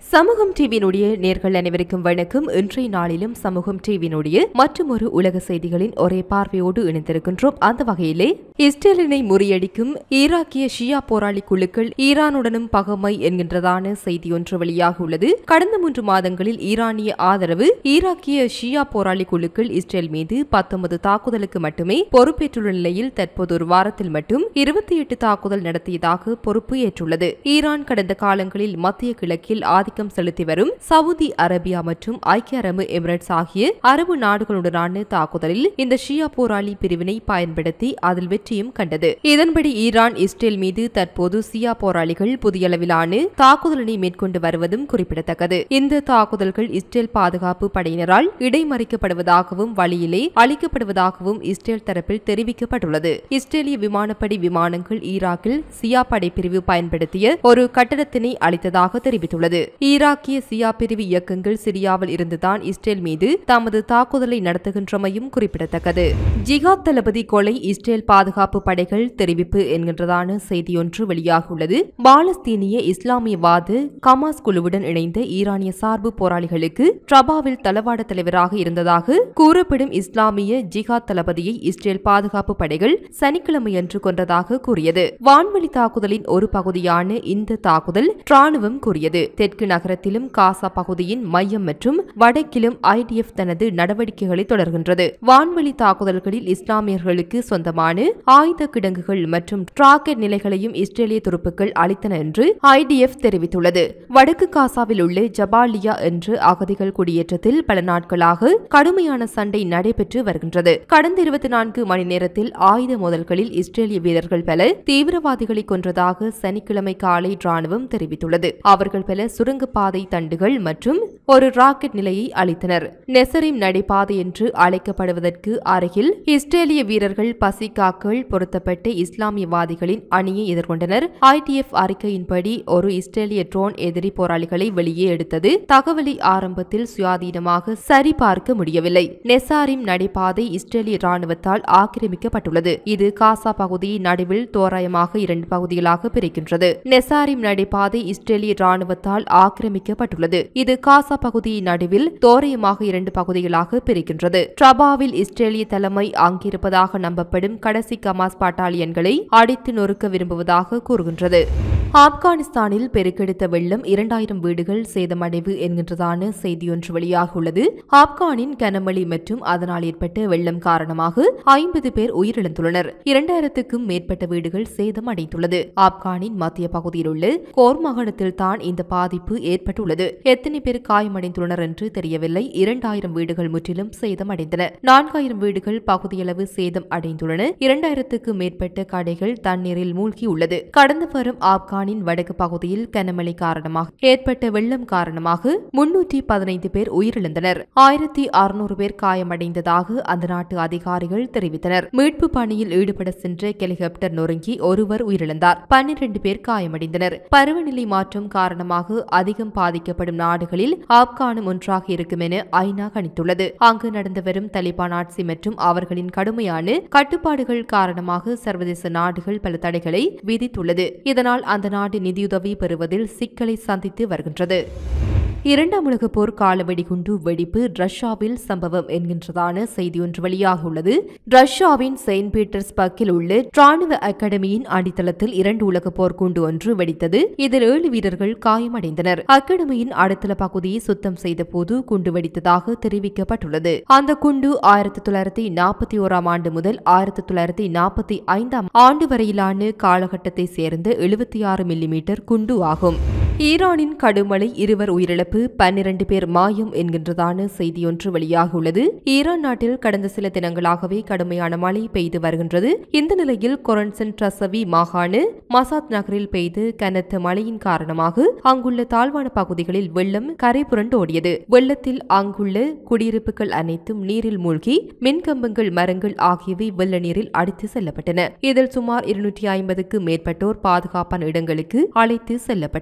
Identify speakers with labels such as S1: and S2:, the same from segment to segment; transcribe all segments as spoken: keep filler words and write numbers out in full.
S1: சமூகம் டிவியினுடைய நேர்கள் அனைவருக்கும் வணக்கம். இன்றைய நாளிலும் சமூகம் டிவியினுடைய மற்றொரு உலக செய்திகளின் ஒரே பார்வையோடு இணைந்திருக்கின்றோம். அந்த வகையிலே இஸ்ரேலினை முறியடிக்கும் ஈராக்கிய ஷியா போராளி குழுக்கள் ஈரானுடனும் பகமை என்கின்றதான செய்தி ஒன்று வெளியாக உள்ளது. கடந்த மூன்று மாதங்களில் ஈரானிய ஆதரவு ஈராக்கிய ஷியா போராளி குழுக்கள் இஸ்ரேல் மீது பத்தொன்பது தாக்குதலுக்கு மட்டுமே பொறுப்பேற்றுள்ள நிலையில் தற்போது ஒரு வாரத்தில் மட்டும் இருபத்தி எட்டு தாக்குதல் நடத்தியதாக பொறுப்பு ஏற்றுள்ளது. ஈரான் கடந்த காலங்களில் மத்திய கிழக்கில் ஆதிக்கம் செலுத்தி வரும் சவுதி அரேபியா மற்றும் ஐக்கிய அரபு எமிரேட்ஸ் ஆகிய அரபு நாடுகளுடனான தாக்குதலில் இந்த ஷியா போராளி பிரிவினை பயன்படுத்தி அதில் வெற்றியும் கண்டது. இதன்படி ஈரான் இஸ்ரேல் மீது தற்போது ஷியா போராளிகள் புதிய அளவிலான தாக்குதலினை மேற்கொண்டு வருவதும் குறிப்பிடத்தக்கது. இந்த தாக்குதல்கள் இஸ்ரேல் பாதுகாப்பு படையினரால் இடைமறிக்கப்படுவதாகவும் வழியிலே அளிக்கப்படுவதாகவும் இஸ்ரேல் தரப்பில் தெரிவிக்கப்பட்டுள்ளது. இஸ்ரேலிய விமானப்படை விமானங்கள் ஈராக்கில் ஷியா படைப்பிரிவு பயன்படுத்திய ஒரு கட்டடத்தினை அளித்ததாக தெரிவித்துள்ளது. ஈராக்கிய ஷியா பிரிவு இயக்கங்கள் சிரியாவில் இருந்துதான் இஸ்ரேல் மீது தமது தாக்குதலை நடத்துகின்றமையும் குறிப்பிடத்தக்கது. ஜிகாத் தளபதி கொலை இஸ்ரேல் பாதுகாப்பு படைகள் தெரிவிப்பு என்கின்றதான செய்தியொன்று வெளியாகியுள்ளது. பாலஸ்தீனிய இஸ்லாமியவாத கமாஸ் குழுவுடன் இணைந்த ஈரானிய சார்பு போராளிகளுக்கு ட்ரபாவில் தளவாட தலைவராக இருந்ததாக கூறப்படும் இஸ்லாமிய ஜிகாத் தளபதியை இஸ்ரேல் பாதுகாப்பு படைகள் சனிக்கிழமையன்று கொன்றதாக கூறியது. வான்வழி தாக்குதலின் ஒரு பகுதியான இந்த தாக்குதல் ராணுவம் கூறியது. தெற்கு நகரத்திலும் காசா பகுதியின் மையம் மற்றும் வடக்கிலும் ஐடிஎஃப் தனது நடவடிக்கைகளை தொடர்கின்றது. வான்வழி தாக்குதல்களில் இஸ்லாமியர்களுக்கு சொந்தமான ஆயுத கிடங்குகள் மற்றும் ராக்கெட் நிலைகளையும் இஸ்ரேலிய துருப்புக்கள் அளித்தன என்று ஐடிஎஃப் தெரிவித்துள்ளது. வடக்கு காசாவில் உள்ள ஜபாலியா என்ற அகதிகள் குடியேற்றத்தில் பல நாட்களாக கடுமையான சண்டை நடைபெற்று வருகின்றது. கடந்த இருபத்தி நான்கு மணி நேரத்தில் ஆயுத மோதல்களில் இஸ்ரேலிய வீரர்கள் பல தீவிரவாதிகளை கொன்றதாக சனிக்கிழமை காலை ராணுவம் தெரிவித்துள்ளது. அவர்கள் பல சுரங்கப்பாதை தண்டுகள் மற்றும் ஒரு ராக்கெட் நிலையை அளித்தனர். நெசரிம் நடைபாதை என்று அழைக்கப்படுவதற்கு அருகில் இஸ்ரேலிய வீரர்கள் பசிகாக்கள் பொருத்தப்பட்ட இஸ்லாமியவாதிகளின் அணியை எதிர்கொண்டனர். ஐடிஎஃப் அறிக்கையின்படி ஒரு இஸ்ரேலிய ட்ரோன் எதிரி போராளிகளை வெளியே எடுத்தது. தகவலை ஆரம்பத்தில் சுயாதீனமாக சரிபார்க்க முடியவில்லை. நெசாரிம் நடைபாதை இஸ்ரேலிய ராணுவத்தால் ஆக்கிரமிக்கப்பட்டுள்ளது. இது காசா பகுதியை நடுவில் தோராயமாக இரண்டு பகுதிகளாக பிரிக்கின்றது. நெசாரிம் நடைபாதை இஸ்ரேலிய ராணுவத்தால் ஆக்கிரமிக்கப்பட்டுள்ளது. இது காசா பகுதியின் நடுவில் தோராயமாக இரண்டு பகுதிகளாக பிரிக்கின்றது. ட்ரபாவில் இஸ்ரேலிய தலைமை அங்கிருப்பதாக நம்பப்படும் கடைசி கமாஸ் பட்டாலியன்களை அடித்து நொறுக்க விரும்புவதாக கூறுகின்றது. ஆப்கானிஸ்தானில் பெருக்கெடுத்த வெள்ளம் இரண்டாயிரம் வீடுகள் சேதமடைவு என்கின்றதான செய்தியொன்று வெளியாகியுள்ளது. ஆப்கானின் கனமழை மற்றும் அதனால் ஏற்பட்ட வெள்ளம் காரணமாக ஐம்பது பேர் உயிரிழந்துள்ளனர். இரண்டாயிரத்துக்கும் மேற்பட்ட வீடுகள் சேதமடைந்துள்ளது. ஆப்கானின் மத்திய பகுதியில் உள்ள கோர் மாகாணத்தில் தான் இந்த பாதிப்பு ஏற்பட்டுள்ளது. எத்தனை பேர் காயமடைந்துள்ளனர் என்று தெரியவில்லை. இரண்டாயிரம் வீடுகள் முற்றிலும் சேதமடைந்தன. நான்காயிரம் வீடுகள் பகுதியளவு சேதம் அடைந்துள்ளன. இரண்டாயிரத்துக்கு மேற்பட்ட கடைகள் தண்ணீரில் மூழ்கியுள்ளது. கடந்த வாரம் ஆப்கான் வடக்கு பகுதியில் கனமழை காரணமாக ஏற்பட்ட வெள்ளம் காரணமாக முன்னூற்றி பதினைந்து பேர் உயிரிழந்தனர். ஆயிரத்தி அறுநூறு பேர் காயமடைந்ததாக அந்த நாட்டு அதிகாரிகள் தெரிவித்தனர். மீட்பு பணியில் ஈடுபட சென்ற ஹெலிகாப்டர் நொறுங்கி ஒருவர் உயிரிழந்தார். பன்னிரண்டு பேர் காயமடைந்தனர். பருவநிலை மாற்றம் காரணமாக அதிகம் பாதிக்கப்படும் நாடுகளில் ஆப்கானும் ஒன்றாக இருக்கும் என ஐநா கணித்துள்ளது. அங்கு நடந்து வரும் தலிபான் ஆட்சி மற்றும் அவர்களின் கடுமையான கட்டுப்பாடுகள் காரணமாக சர்வதேச நாடுகள் பல தடைகளை விதித்துள்ளது. இதனால் அந்த நாடு நிதியுதவி பெறுவதில் சிக்கலை சந்தித்து வருகின்றது. இரண்டாம் உலகப் போர் கால வெடிகுண்டு வெடிப்பு ரஷ்யாவில் சம்பவம் என்கின்றதான செய்தியொன்று வெளியாகியுள்ளது. ரஷ்யாவின் செயின்ட் பீட்டர்ஸ்பர்க்கில் உள்ள ராணுவ அகாடமியின் அடித்தளத்தில் இரண்டு உலகப் போர் குண்டு ஒன்று வெடித்தது. இதில் ஏழு வீரர்கள் காயமடைந்தனர். அகாடமியின் அடித்தள பகுதியை சுத்தம் செய்த போது குண்டு வெடித்ததாக தெரிவிக்கப்பட்டுள்ளது. அந்த குண்டு ஆயிரத்தி தொள்ளாயிரத்தி நாற்பத்தி ஓராம் ஆண்டு முதல் ஆயிரத்தி தொள்ளாயிரத்தி நாற்பத்தி ஐந்தாம் ஆண்டு வரையிலான காலகட்டத்தை சேர்ந்த எழுபத்தி ஆறு மில்லிமீட்டர் குண்டு ஆகும். ஈரானின் கடுமழை இருவர் உயிரிழப்பு பன்னிரண்டு பேர் மாயம் என்கின்றதான செய்தியொன்று வெளியாகியுள்ளது. ஈரான் நாட்டில் கடந்த சில தினங்களாகவே கடுமையான மழை பெய்து வருகின்றது. இந்த நிலையில் கொரன்சன் ட்ரசவி மாகாண மசாத் நகரில் பெய்து கனத்த மழையின் காரணமாக அங்குள்ள தாழ்வான பகுதிகளில் வெள்ளம் கரை புரண்டு ஓடியது. வெள்ளத்தில் அங்குள்ள குடியிருப்புகள் அனைத்தும் நீரில் மூழ்கி மின்கம்பங்கள் மரங்கள் ஆகியவை வெள்ள நீரில் அடித்து செல்லப்பட்டன. இதில் சுமார் இருநூற்றி ஐம்பதுக்கு மேற்பட்டோர் பாதுகாப்பான இடங்களுக்கு அழைத்து செல்லப்பட்டனர்.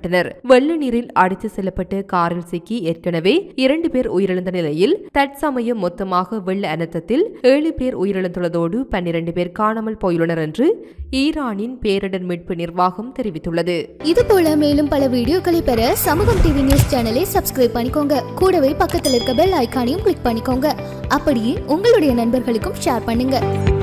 S1: வெள்ள நீரில் அடித்து செல்லப்பட்ட காரில் சிக்கி ஏற்கனவே இரண்டு பேர் உயிரிழந்த நிலையில் தற்சமயம் மொத்தமாக வெள்ள அனர்த்தத்தில் ஏழு பேர் உயிரிழந்துள்ளதோடு பன்னிரண்டு பேர் காணாமல் போயுள்ளனர் என்று ஈரானின் பேரிடர் மீட்பு நிர்வாகம் தெரிவித்துள்ளது.
S2: இதுபோல மேலும் பல வீடியோக்களை பெற சமூகம் டிவி நியூஸ் சேனலை சப்ஸ்கிரைப் பண்ணிக்கோங்க. கூடவே பக்கத்தில் இருக்க பெல் ஐகானையும் கிளிக் பண்ணிக்கோங்க. அப்படியே உங்களுடைய நண்பர்களுக்கும் ஷேர் பண்ணுங்க.